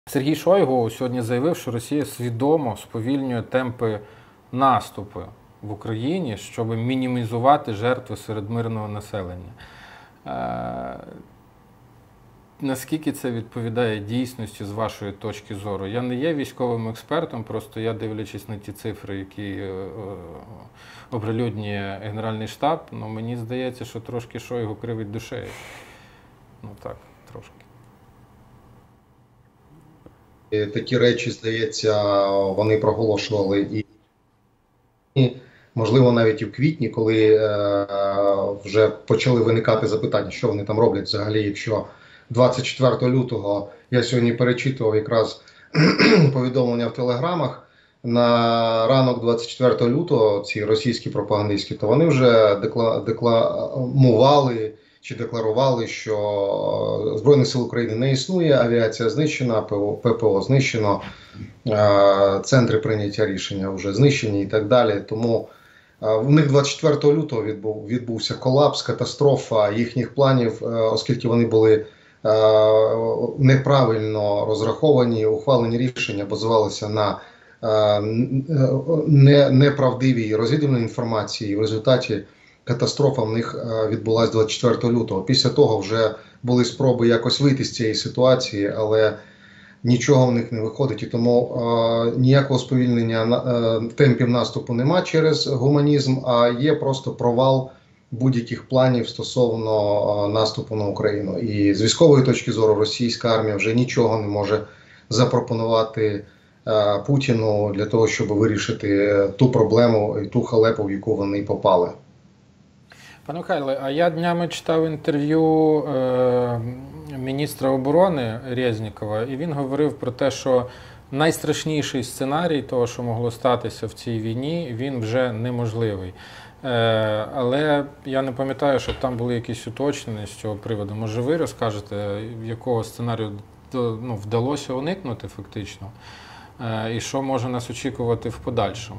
Сергій Шойгу сьогодні заявив, що Росія свідомо сповільнює темпи наступу в Україні, щоб мінімізувати жертви серед мирного населення. Наскільки це відповідає дійсності з вашої точки зору? Я не є військовим експертом, просто я, дивлячись на ті цифри, які оприлюднює Генеральний штаб, мені здається, що трошки Шойгу кривить душею. Так, трошки. Такі речі, здається, вони проголошували і, можливо, навіть і в квітні, коли вже почали виникати запитання, що вони там роблять взагалі, якщо 24 лютого, я сьогодні перечитував якраз повідомлення в телеграмах, на ранок 24 лютого ці російські пропагандистські, то вони вже декламували чи декларували, що Збройних сил України не існує, авіація знищена, ППО знищено, центри прийняття рішення вже знищені і так далі. Тому в них 24 лютого відбувся колапс, катастрофа їхніх планів, оскільки вони були неправильно розраховані, ухвалені рішення базувалися на неправдивій розвідувальній інформації. В результаті катастрофа в них відбулася 24 лютого. Після того вже були спроби якось вийти з цієї ситуації, але нічого в них не виходить. І тому ніякого сповільнення темпів наступу нема через гуманізм, а є просто провал будь-яких планів стосовно наступу на Україну. І з військової точки зору російська армія вже нічого не може запропонувати Путіну для того, щоб вирішити ту проблему і ту халепу, в яку вони попали. Пане Михайле, а я днями читав інтерв'ю міністра оборони Резнікова, і він говорив про те, що найстрашніший сценарій того, що могло статися в цій війні, він вже неможливий. Але я не пам'ятаю, щоб там були якісь уточнення з цього приводу. Може, ви розкажете, якого сценарію вдалося уникнути фактично, і що може нас очікувати в подальшому?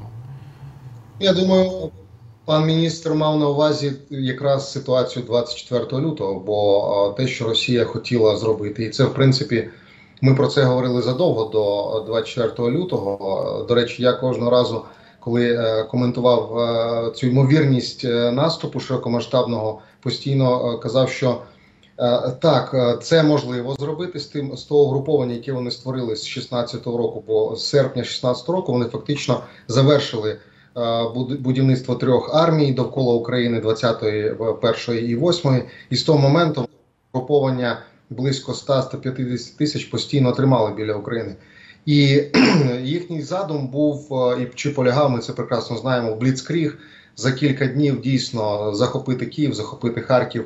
Я думаю, пан міністр мав на увазі якраз ситуацію 24 лютого, бо те, що Росія хотіла зробити, і це, в принципі, ми про це говорили задовго до 24 лютого. До речі, я кожного разу, коли коментував цю ймовірність наступу широкомасштабного, постійно казав, що так, це можливо зробити з того угруповання, яке вони створили з 16-го року, бо з серпня 16-го року вони фактично завершили будівництво 3 армій довкола України, 20-ї, 1-ї і 8-ї. І з того моменту угруповання близько 100-150 тисяч постійно тримали біля України. І їхній задум був, чи полягав, ми це прекрасно знаємо, в бліцкріг за кілька днів дійсно захопити Київ, захопити Харків,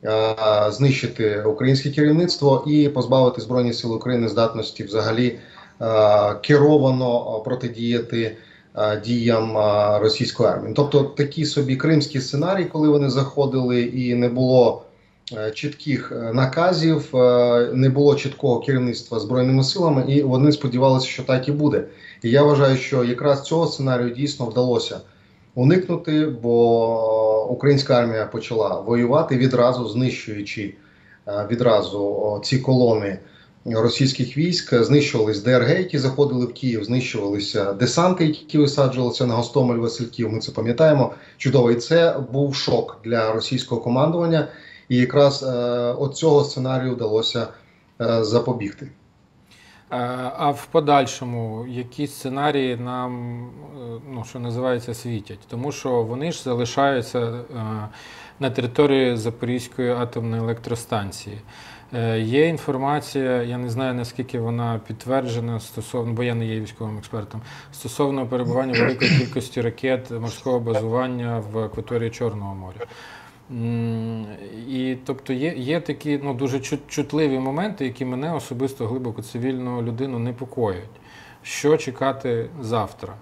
знищити українське керівництво і позбавити Збройні Сили України здатності взагалі керовано протидіяти діям російської армії. Тобто такий собі кримський сценарій, коли вони заходили і не було чітких наказів, не було чіткого керівництва Збройними силами, і вони сподівалися, що так і буде. І я вважаю, що якраз цього сценарію дійсно вдалося уникнути, бо українська армія почала воювати відразу, знищуючи відразу ці колони російських військ, знищувались ДРГ, які заходили в Київ, знищувалися десанти, які висаджувалися на Гостомель, Васильків, ми це пам'ятаємо чудово. І це був шок для російського командування, і якраз от цього сценарію вдалося запобігти. А в подальшому, які сценарії нам, що називається, світять? Тому що вони ж залишаються на території Запорізької атомної електростанції. Є інформація, я не знаю, наскільки вона підтверджена, бо я не є військовим експертом, стосовно перебування великої кількості ракет морського базування в акваторії Чорного моря. І тобто є такі дуже чутливі моменти, які мене особисто глибоко цивільну людину непокоять. Що чекати завтра?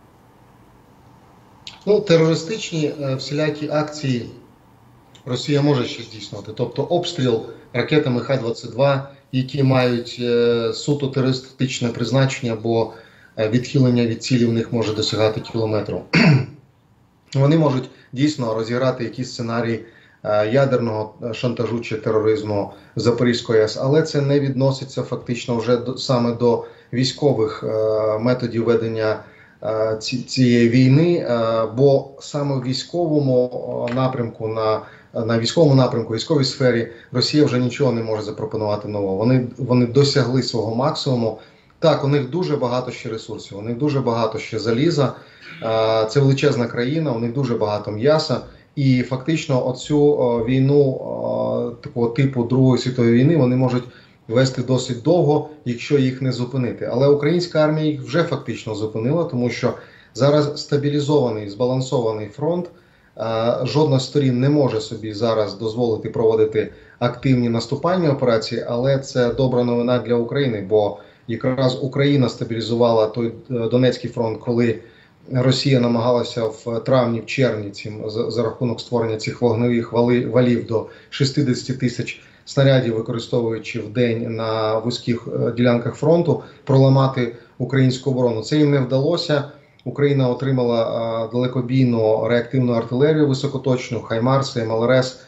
Терористичні всілякі акції Росія може ще здійснювати. Тобто обстріл ракетами Х-22, які мають суто терористичне призначення, бо відхилення від цілі в них може досягати кілометру. Вони можуть дійсно розіграти якісь сценарії ядерного шантажу чи тероризму Запорізької АЕС, але це не відноситься фактично вже саме до військових методів ведення цієї війни, бо саме в військовому напрямку, на військовому напрямку, військовій сфері Росія вже нічого не може запропонувати нового. Вони досягли свого максимуму. Так, у них дуже багато ще ресурсів, у них дуже багато ще заліза, це величезна країна, у них дуже багато м'яса. І фактично оцю війну такого типу Другої світової війни вони можуть вести досить довго, якщо їх не зупинити. Але українська армія їх вже фактично зупинила, тому що зараз стабілізований, збалансований фронт. Жодна з сторін не може собі зараз дозволити проводити активні наступальні операції, але це добра новина для України, бо якраз Україна стабілізувала той Донецький фронт, коли Росія намагалася в травні, в червні за рахунок створення цих вогневих валів до 60 тисяч снарядів, використовуючи в день на вузьких ділянках фронту, проламати українську оборону. Це їм не вдалося. Україна отримала далекобійну реактивну артилерію високоточну, Хаймарси, МЛРС,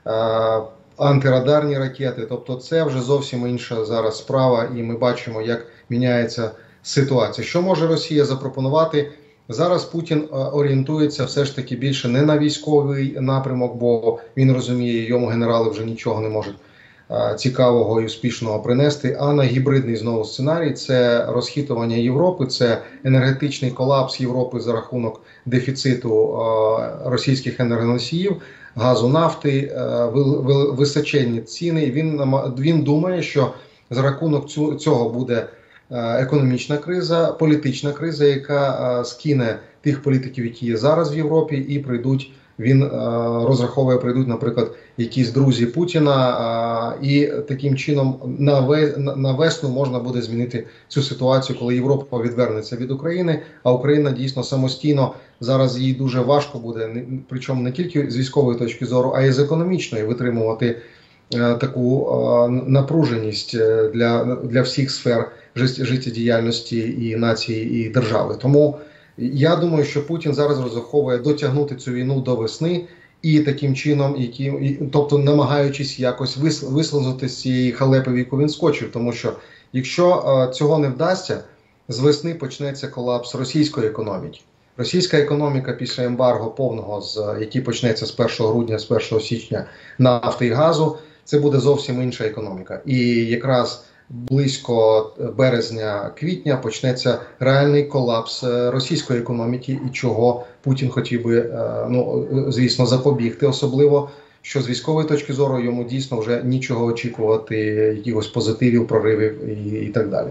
антирадарні ракети. Тобто це вже зовсім інша зараз справа, і ми бачимо, як міняється ситуація. Що може Росія запропонувати? Зараз Путін орієнтується все ж таки більше не на військовий напрямок, бо він розуміє, йому генерали вже нічого не можуть цікавого і успішного принести, а на гібридний знову сценарій. Це розхитування Європи, це енергетичний колапс Європи за рахунок дефіциту російських енергоносіїв, газу, нафти, височенні ціни. І він думає, що за рахунок цього буде економічна криза, політична криза, яка скине тих політиків, які є зараз в Європі, і прийдуть, він розраховує, прийдуть, наприклад, якісь друзі Путіна, і таким чином на весну можна буде змінити цю ситуацію, коли Європа відвернеться від України, а Україна дійсно самостійно, зараз їй дуже важко буде, причому не тільки з військової точки зору, а й з економічної, витримувати таку напруженість для всіх сфер життєдіяльності і нації, і держави. Тому я думаю, що Путін зараз розраховує дотягнути цю війну до весни і таким чином, тобто намагаючись якось вислизнути з цієї халепи, в яку він скочив. Тому що якщо цього не вдасться, з весни почнеться колапс російської економіки. Російська економіка після ембарго повного, який почнеться з 1 грудня, з 1 січня нафти і газу, це буде зовсім інша економіка. І якраз близько березня-квітня почнеться реальний колапс російської економіки, і чого Путін хотів би, звісно, запобігти, особливо, що з військової точки зору йому дійсно вже нічого очікувати, якихось позитивів, проривів і так далі.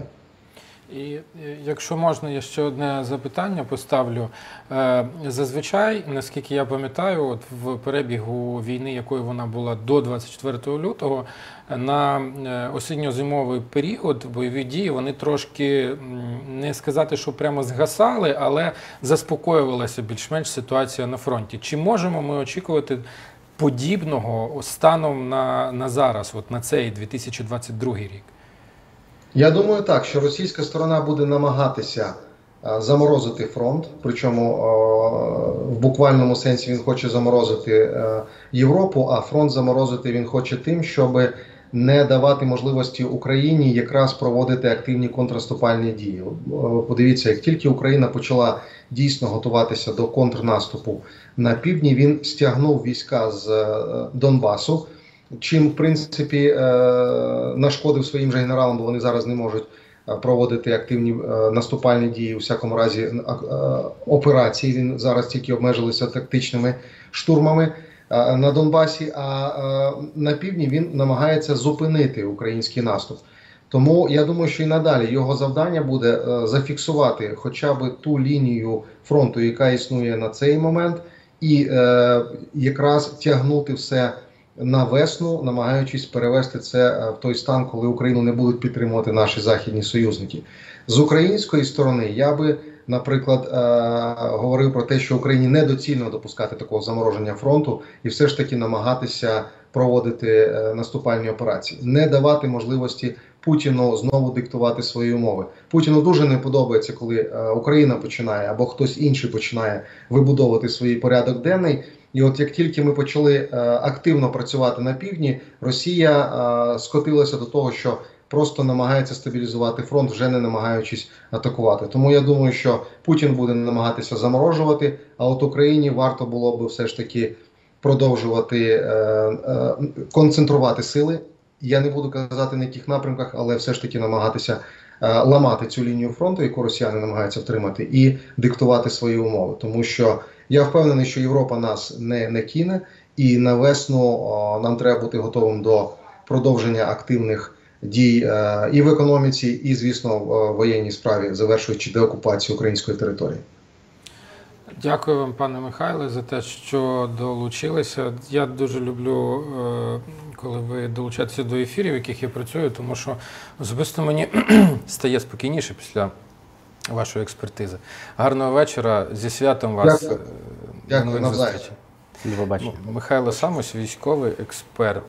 І якщо можна, я ще одне запитання поставлю. Зазвичай, наскільки я пам'ятаю, от в перебігу війни, якою вона була до 24 лютого, на осінньо-зимовий період бойові дії, вони трошки, не сказати, що прямо згасали, але заспокоювалася більш-менш ситуація на фронті. Чи можемо ми очікувати подібного станом на зараз, от на цей 2022 рік? Я думаю так, що російська сторона буде намагатися заморозити фронт, причому в буквальному сенсі він хоче заморозити Європу, а фронт заморозити він хоче тим, щоб не давати можливості Україні якраз проводити активні контрнаступальні дії. Подивіться, як тільки Україна почала дійсно готуватися до контрнаступу на півдні, він стягнув війська з Донбасу, чим, в принципі, нашкодив своїм же генералам, бо вони зараз не можуть проводити активні наступальні дії, у всякому разі операції. Він зараз тільки обмежилися тактичними штурмами на Донбасі, а на півдні він намагається зупинити український наступ. Тому я думаю, що і надалі його завдання буде зафіксувати хоча б ту лінію фронту, яка існує на цей момент, і якраз тягнути все на весну, намагаючись перевести це в той стан, коли Україну не будуть підтримувати наші західні союзники. З української сторони я би, наприклад, говорив про те, що Україні недоцільно допускати такого замороження фронту і все ж таки намагатися проводити наступальні операції. Не давати можливості Путіну знову диктувати свої умови. Путіну дуже не подобається, коли Україна починає або хтось інший починає вибудовувати свій порядок денний. І от як тільки ми почали активно працювати на півдні, Росія скотилася до того, що просто намагається стабілізувати фронт, вже не намагаючись атакувати. Тому я думаю, що Путін буде намагатися заморожувати, а от Україні варто було би все ж таки продовжувати концентрувати сили. Я не буду казати на яких напрямках, але все ж таки намагатися ламати цю лінію фронту, яку росіяни намагаються втримати, і диктувати свої умови. Тому що я впевнений, що Європа нас не кине, і на весну нам треба бути готовим до продовження активних дій і в економіці, і, звісно, в воєнній справі, завершуючи деокупацію української території. Дякую вам, пане Михайле, за те, що долучилися. Я дуже люблю, коли ви долучаєтеся до ефірів, в яких я працюю, тому що особисто мені стає спокійніше після вашої експертизи. Гарного вечора, зі святом вас. Дякую. Дякую, навзаєм. Михайло Самось, військовий експерт.